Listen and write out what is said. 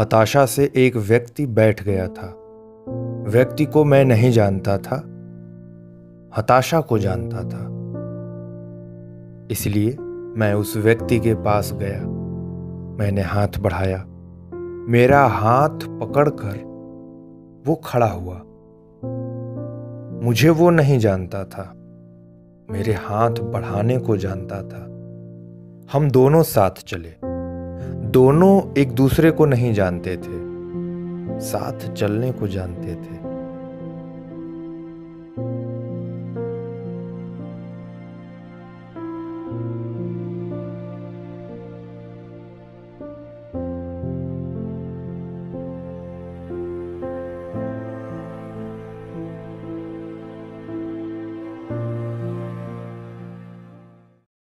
हताशा से एक व्यक्ति बैठ गया था। व्यक्ति को मैं नहीं जानता था, हताशा को जानता था। इसलिए मैं उस व्यक्ति के पास गया। मैंने हाथ बढ़ाया। मेरा हाथ पकड़कर वो खड़ा हुआ। मुझे वो नहीं जानता था, मेरे हाथ बढ़ाने को जानता था। हम दोनों साथ चले। दोनों एक दूसरे को नहीं जानते थे, साथ चलने को जानते थे।